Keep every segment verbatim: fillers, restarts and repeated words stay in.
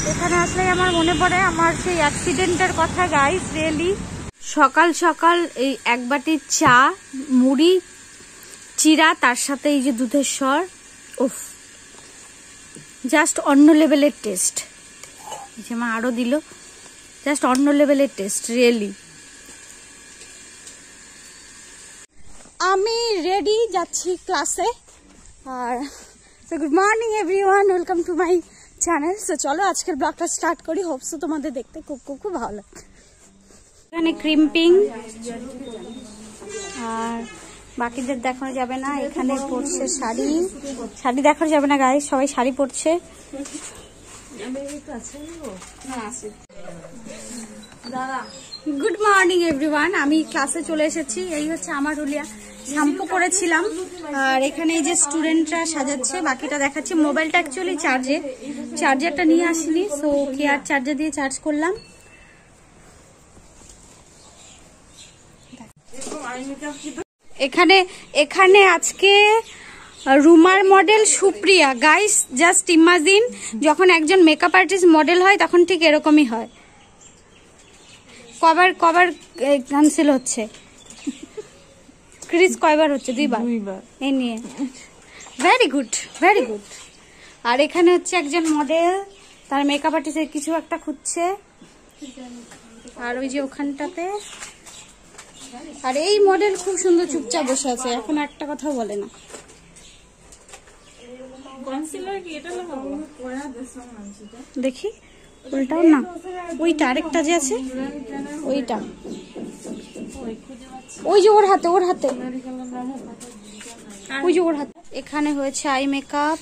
এখানে আসলে আমার মনে পড়ে আমার সেই অ্যাক্সিডেন্টের কথা গাইস। রিয়েলি সকাল সকাল এই এক বাটি চা, মুড়ি, চিরা, তার সাথে এই যে দুধের স্বর, উফ, জাস্ট অন্য লেভেলের টেস্ট। এই যে মা আরো দিল, জাস্ট অন্য লেভেলের টেস্ট রিয়েলি। আমি রেডি, যাচ্ছি ক্লাসে। আর so good morning everyone, welcome to my channel. So চলো আজকের ব্লগটা স্টার্ট করি। হোপসো তোমাদের দেখতে খুব খুব খুব ভালো লাগে। এখানে ক্রিম্পিং, আর বাকিদের দেখানো যাবে না। এখানে পড়ছে শাড়ি, শাড়ি দেখানো যাবে না গাইস, সবাই শাড়ি পরছে। গুড মর্নিং এভরিওয়ান, আমি ক্লাসে চলে এসেছি। এই হচ্ছে আমার হুলিয়া, শ্যাম্পু করেছিলাম। আর এখানে এই যে স্টুডেন্টরা সাজাচ্ছে, বাকিটা দেখাচ্ছি। মোবাইলটা অ্যাকচুয়ালি চার্জে, চার্জারটা নিয়ে আসিনি, সো কেয়ার চার্জার দিয়ে চার্জ করলাম। এখানে এখানে আজকে রুমার model Supriya. Guys just imagine, যখন একজন মেকআপ আর্টিস্ট মডেল হয় তখন ঠিক এরকমই হয়। কবার কবার ক্যান্সেল হচ্ছে, ক্রিস কয়বার হচ্ছে? দুইবার। এই নিয়ে ভেরি গুড, ভেরি গুড। আর এখানে হচ্ছে একজন মডেল, তার মেকআপ আর্টিস্টের কিছু একটা খুঁজছে। আর ওই যে ওখানটাতে, আর এই মডেল খুব সুন্দর চুপচাপ বসে আছে, এখন একটা কথা বলে না। দেখি ওইটাও না, ওইটা আরেকটা যে আছে ওইটা, ওই যে ওর হাতে, ওর হাতে ওই যে ওর হাতে। এখানে হয়েছে আই মেকআপ,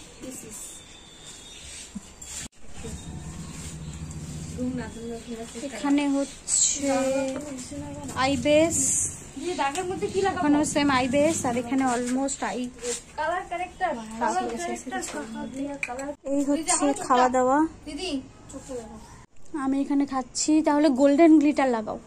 এখানে হচ্ছে আই বেস, এখানে সেম আই বেস, আর এখানে অলমোস্ট আই। এই হচ্ছে খাওয়া দাওয়া, আমি এখানে খাচ্ছি। তাহলে গোল্ডেন গ্লিটার লাগাও।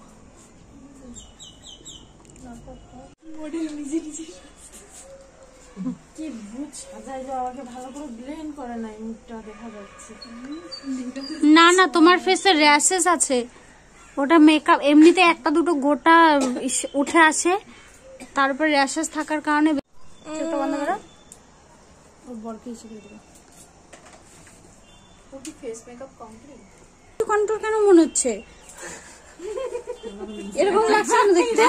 না না, তোমার ফেসে র্যাশেস আছে, ওটা মেকআপ। এমনিতে একটা দুটো গোটা উঠে আসে, তারপর র্যাশেস থাকার কারণে। কন্ট্রোল কেন মনে হচ্ছে এরকম লাগছে না দেখতে?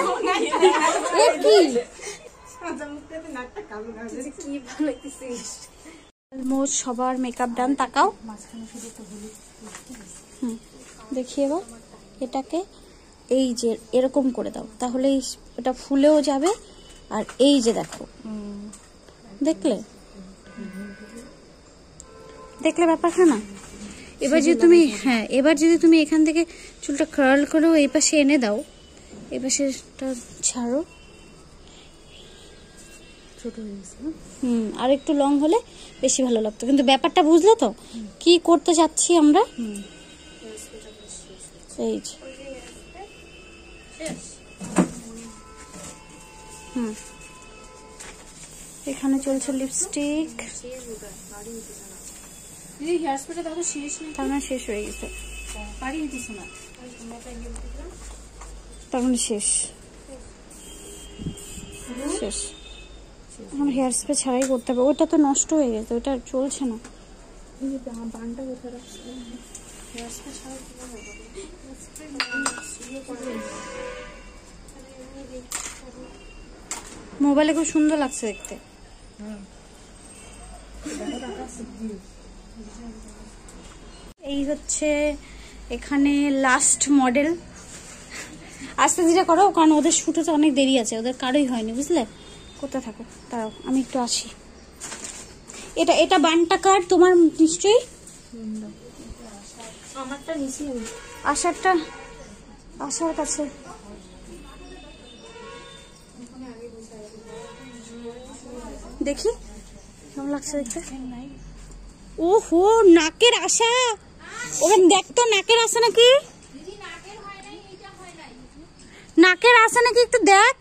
অলমোস্ট সবার মেকআপ ডান। তাকাও, হুম দেখি এবার এটাকে এই যে এরকম করে দাও, তাহলে এটা ফুলেও যাবে। আর এই যে দেখো, দেখলে দেখলে ব্যাপারটা না। এবার যদি তুমি, হ্যাঁ এবার যদি তুমি এখান থেকে চুলটা কার্ল করেও এই পাশে এনে দাও, এই পাশেটা ছাড়ো, ছোট হয়ে গেছে। হুম, আর একটু লং হলে বেশি ভালো লাগতো। কিন্তু ব্যাপারটা বুঝলে তো কি করতে যাচ্ছি আমরা? এই যে হুম, এখানে চলছে লিপস্টিক, তার মানে শেষ হয়ে গেছে, তার মানে শেষ শেষ এখন হেয়ার স্প্রে ছাড়াই করতে হবে। ওটা তো নষ্ট হয়ে গেছে, ওটা চলছে না। মোবাইলে খুব সুন্দর লাগছে দেখতে। এই হচ্ছে এখানে লাস্ট মডেল। আস্তে ধীরে করো, কারণ ওদের শুট হতে অনেক দেরি আছে, ওদের কারোই হয়নি, বুঝলে? কোথায় থাকো, তাও আমি একটু আসি। এটা এটা বানটা কার তোমার? নিশ্চয়ই আমারটা নিচে, আশারটা আশার কাছে। দেখি কেমন লাগছে দেখতে। ও হো, নাকের আশা, ওখানে দেখতো নাকের আশা নাকি, নাকের আশা নাকি, একটু দেখ।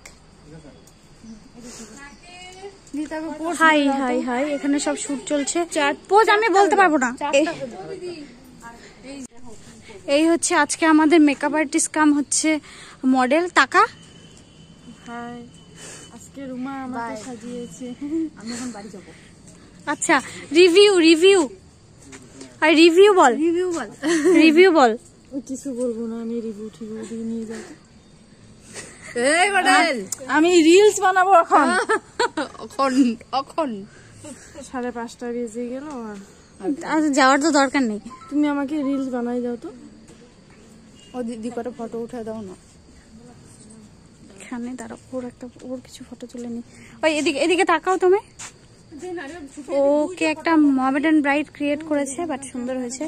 হাই হাই হাই, এখানে সব শুট চলছে। পোজ আমি বলতে পারবো না। এই হচ্ছে আজকে আমাদের মেকআপ আর্টিস্ট কাম হচ্ছে মডেল টাকা। হাই, আজকে রুমা আমাকে সাজিয়েছে, আমি এখন বাড়ি যাব। আচ্ছা, রিভিউ রিভিউ আর রিভিউ বল রিভিউ বল রিভিউ বল কিছু বলবো না, আমি রিভিউ টিভিউ দিয়ে নিয়ে যাব। এই মডেল, আমি রিলস বানাবো এখন। এখন এখন সাড়ে পাঁচটা বেজে গেল, আর যাওয়ার তো দরকার নেই। তুমি আমাকে রিলস বানাই দাও তো। ও দিদি কটা ফটো উঠে দাও না। এখানে তার ওর একটা ওর কিছু ফটো তুলে নি। ওই এদিকে এদিকে তাকাও তুমি। ওকে একটা মডার্ন ব্রাইট ক্রিয়েট করেছে, বাট সুন্দর হয়েছে।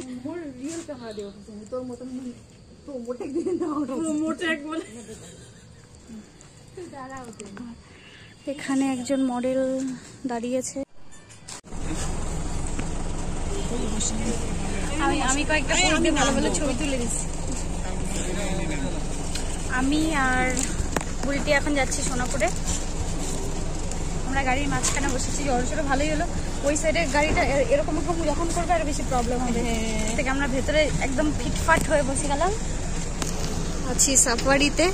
এখানে একজন মডেল দাঁড়িয়েছে। আমি আমি কয়েকটা ভালো ভালো ছবি তুলে দিচ্ছি। আমি আর বুলটি এখন যাচ্ছি সোনাপুরে। আমরা গাড়ির মাঝখানে বসেছি, জড়সড় ভালোই হলো। ওই সাইডে গাড়িটা এরকম রকম যখন করবে আর বেশি প্রবলেম হবে, থেকে আমরা ভেতরে একদম ফিটফাট হয়ে বসে গেলাম। আছি সাফারিতে।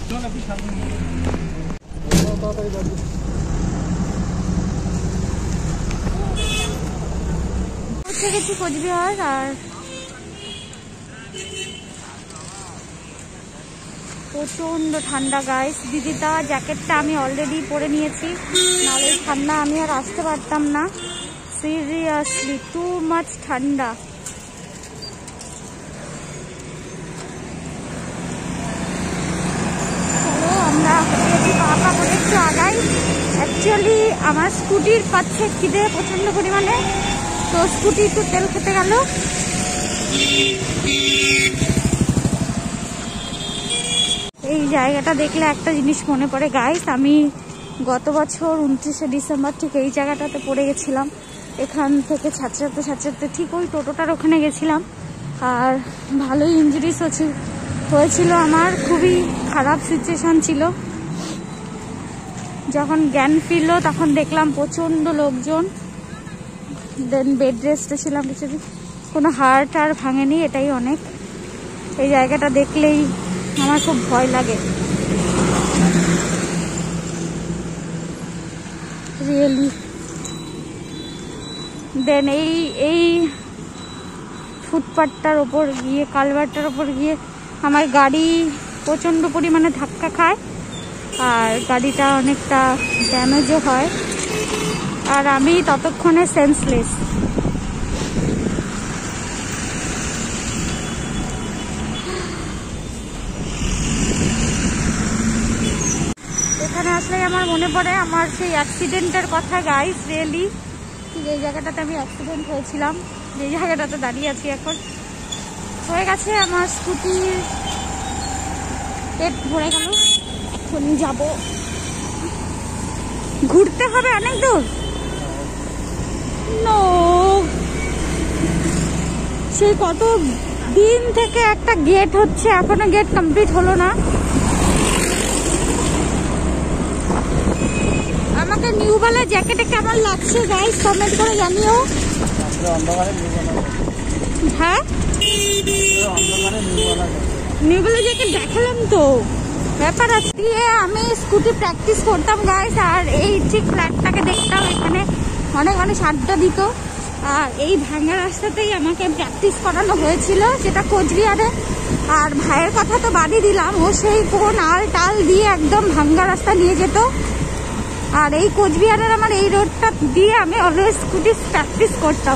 পৌঁছে গেছি কোচবিহার। আর প্রচন্ড ঠান্ডা গাইস। দিদিটা জ্যাকেটটা আমি অলরেডি পরে নিয়েছি, নাহলে ঠান্ডা আমি আর আসতে পারতাম না। সিরিয়াসলি টু মাচ ঠান্ডা। আমরা পাপা করে একটু আগাই। অ্যাকচুয়ালি আমার স্কুটির পাচ্ছে খিদে প্রচন্ড পরিমাণে, তো স্কুটি একটু তেল খেতে গেল। এই জায়গাটা দেখলে একটা জিনিস মনে পড়ে গাইস, আমি গত বছর উনত্রিশে ডিসেম্বর ঠিক এই জায়গাটাতে পড়ে গেছিলাম। এখান থেকে ছাত্রাতে ছাত্রাতে ঠিক ওই টোটোটার ওখানে গেছিলাম, আর ভালোই ইঞ্জুরিস হয়েছিল আমার। খুবই খারাপ সিচুয়েশন ছিল। যখন জ্ঞান ফিরলো তখন দেখলাম প্রচন্ড লোকজন। দেন বেড রেস্টে ছিলাম কিছুদিন, কোনো হাড় আর ভাঙেনি, এটাই অনেক। এই জায়গাটা দেখলেই আমার খুব ভয় লাগে রিয়েলি। দেন এই এই ফুটপাথটার ওপর গিয়ে, কালভারটার ওপর গিয়ে আমার গাড়ি প্রচন্ড পরিমাণে ধাক্কা খায়, আর গাড়িটা অনেকটা ড্যামেজও হয়, আর আমি ততক্ষণে সেন্সলেস। এখানে আসলে আমার মনে পড়ে আমার সেই অ্যাক্সিডেন্টের কথা গাইস। রিয়েলি ঠিক এই জায়গাটাতে আমি অ্যাক্সিডেন্ট হয়েছিলাম, যে জায়গাটাতে দাঁড়িয়ে আছি এখন। হয়ে গেছে আমার স্কুটির পেট ভরে গেল, এখন যাব, ঘুরতে হবে অনেক দূর। নো, সেই কত দিন থেকে একটা গেট হচ্ছে, এখনো গেট কমপ্লিট হলো না। আমাকে নিউ বালা জ্যাকেটে কেমন লাগছে গাইস কমেন্ট করে জানিও। হ্যাঁ, নিউ বালা জ্যাকেট দেখালাম তো, ব্যাপার আছে। দিয়ে আমি স্কুটি প্র্যাকটিস করতাম গাইস, আর এই ঠিক ফ্ল্যাটটাকে দেখতাম, এখানে অনেক মানুষ আড্ডা দিত, আর এই ভাঙা রাস্তাতেই আমাকে প্র্যাকটিস করানো হয়েছিল, সেটা কোচবিহারে। আর ভাইয়ের কথা তো বাদই দিলাম, ও সেই কোন আল টাল দিয়ে একদম ভাঙ্গা রাস্তা নিয়ে যেত। আর এই কোচবিহারের আমার এই রোডটা দিয়ে আমি অলওয়েজ স্কুটি প্র্যাকটিস করতাম।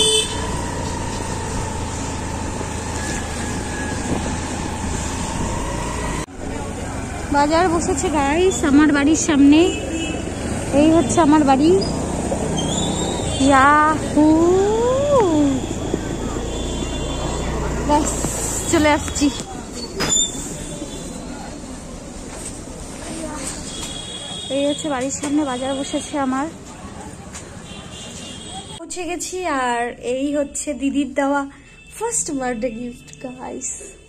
বাজার বসেছে গাইস আমার বাড়ির সামনে। এই হচ্ছে আমার বাড়ি। ইয়াহু, ব্যাস চলে আসছি। এই হচ্ছে বাড়ির সামনে বাজার বসেছে আমার। পৌঁছে গেছি, আর এই হচ্ছে দিদির দেওয়া ফার্স্ট বার্থডে গিফট গাইস।